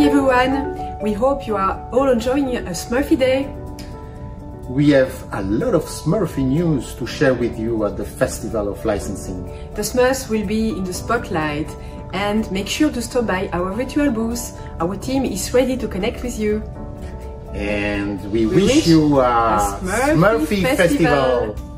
morning everyone! We hope you are all enjoying a Smurfy day. We have a lot of Smurfy news to share with you at the Festival of Licensing. The Smurfs will be in the spotlight, and make sure to stop by our virtual booth. Our team is ready to connect with you. And we wish you a Smurfy Festival.